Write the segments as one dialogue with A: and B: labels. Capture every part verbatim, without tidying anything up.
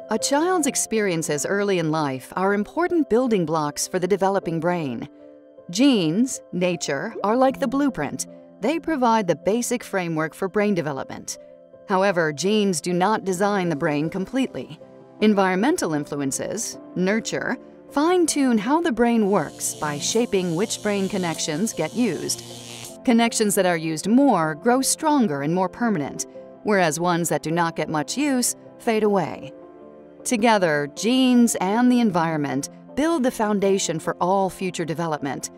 A: A child's experiences early in life are important building blocks for the developing brain. Genes, nature, are like the blueprint. They provide the basic framework for brain development. However, genes do not design the brain completely. Environmental influences, nurture, fine-tune how the brain works by shaping which brain connections get used. Connections that are used more grow stronger and more permanent, whereas ones that do not get much use fade away. Together, genes and the environment build the foundation for all future development.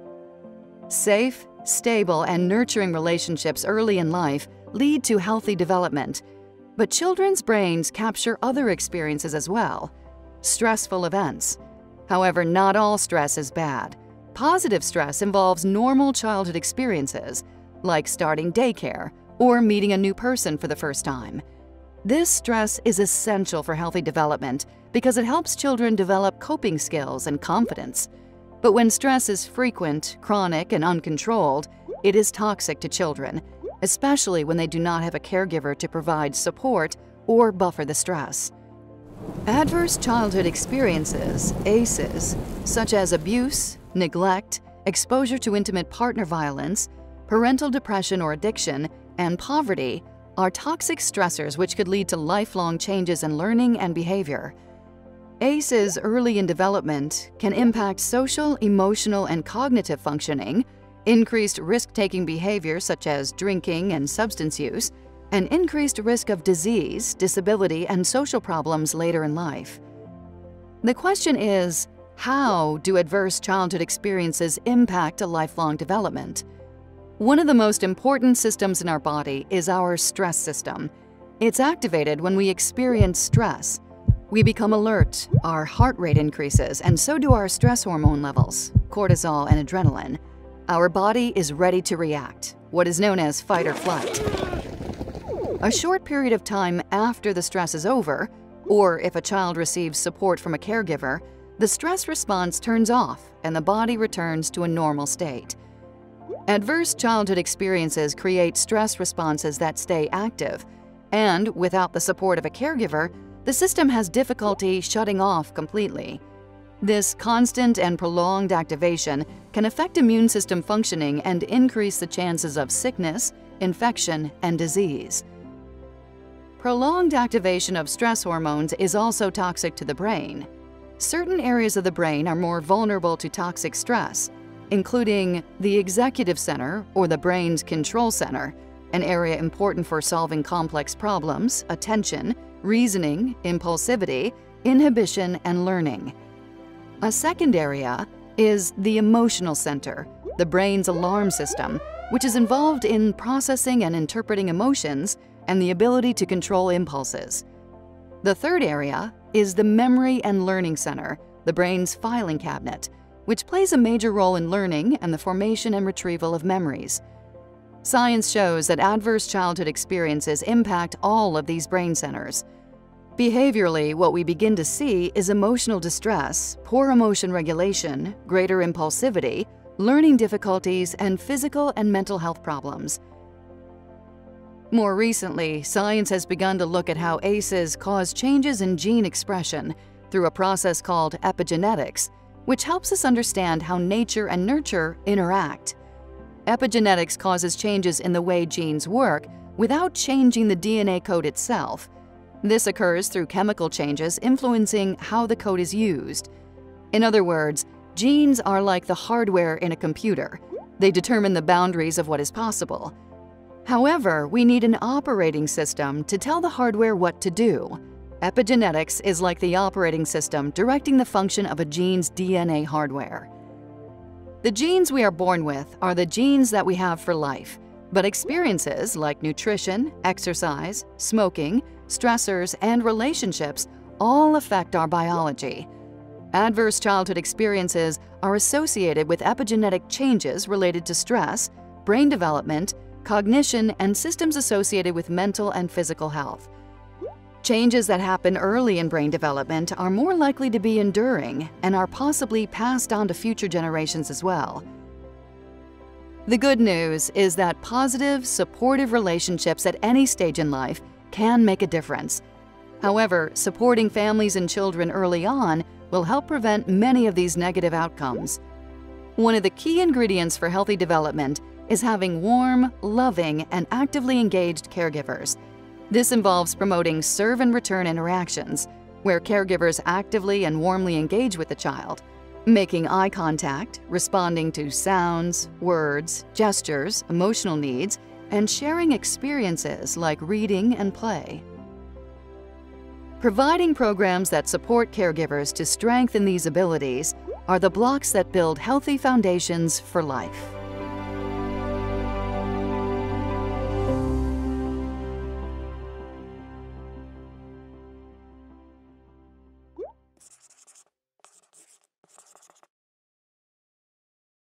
A: Safe, stable, and nurturing relationships early in life lead to healthy development. But children's brains capture other experiences as well. Stressful events. However, not all stress is bad. Positive stress involves normal childhood experiences, like starting daycare or meeting a new person for the first time. This stress is essential for healthy development because it helps children develop coping skills and confidence. But when stress is frequent, chronic, and uncontrolled, it is toxic to children, especially when they do not have a caregiver to provide support or buffer the stress. Adverse childhood experiences, A C Es, such as abuse, neglect, exposure to intimate partner violence, parental depression or addiction, and poverty, are toxic stressors which could lead to lifelong changes in learning and behavior. A C Es early in development can impact social, emotional, and cognitive functioning, increased risk-taking behavior such as drinking and substance use, and increased risk of disease, disability, and social problems later in life. The question is, how do adverse childhood experiences impact a lifelong development? One of the most important systems in our body is our stress system. It's activated when we experience stress. We become alert, our heart rate increases, and so do our stress hormone levels, cortisol and adrenaline. Our body is ready to react, what is known as fight or flight. A short period of time after the stress is over, or if a child receives support from a caregiver, the stress response turns off and the body returns to a normal state. Adverse childhood experiences create stress responses that stay active, and without the support of a caregiver, the system has difficulty shutting off completely. This constant and prolonged activation can affect immune system functioning and increase the chances of sickness, infection, and disease. Prolonged activation of stress hormones is also toxic to the brain. Certain areas of the brain are more vulnerable to toxic stress, including the executive center or the brain's control center, an area important for solving complex problems, attention, reasoning, impulsivity, inhibition, and learning. A second area is the emotional center, the brain's alarm system, which is involved in processing and interpreting emotions and the ability to control impulses. The third area is the memory and learning center, the brain's filing cabinet, which plays a major role in learning and the formation and retrieval of memories. Science shows that adverse childhood experiences impact all of these brain centers. Behaviorally, what we begin to see is emotional distress, poor emotion regulation, greater impulsivity, learning difficulties, and physical and mental health problems. More recently, science has begun to look at how A C Es cause changes in gene expression through a process called epigenetics, which helps us understand how nature and nurture interact. Epigenetics causes changes in the way genes work without changing the D N A code itself. This occurs through chemical changes influencing how the code is used. In other words, genes are like the hardware in a computer. They determine the boundaries of what is possible. However, we need an operating system to tell the hardware what to do. Epigenetics is like the operating system directing the function of a gene's D N A hardware. The genes we are born with are the genes that we have for life, but experiences like nutrition, exercise, smoking, stressors, and relationships all affect our biology. Adverse childhood experiences are associated with epigenetic changes related to stress, brain development, cognition, and systems associated with mental and physical health. Changes that happen early in brain development are more likely to be enduring and are possibly passed on to future generations as well. The good news is that positive, supportive relationships at any stage in life can make a difference. However, supporting families and children early on will help prevent many of these negative outcomes. One of the key ingredients for healthy development is having warm, loving, and actively engaged caregivers. This involves promoting serve and return interactions, where caregivers actively and warmly engage with the child, making eye contact, responding to sounds, words, gestures, emotional needs, and sharing experiences like reading and play. Providing programs that support caregivers to strengthen these abilities are the blocks that build healthy foundations for life.